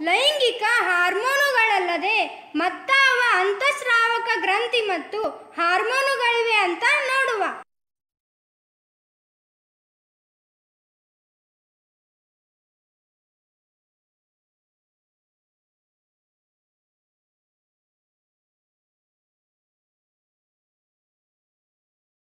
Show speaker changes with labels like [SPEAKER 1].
[SPEAKER 1] ಲೈಂಗಿಕ ಹಾರ್ಮೋನುಗಳಲ್ಲದೆ ಮತ್ತಾವ ಅಂತಸ್ರಾವಕ ಗ್ರಂಥಿ ಮತ್ತು ಹಾರ್ಮೋನುಗಳಿವೆ ಅಂತ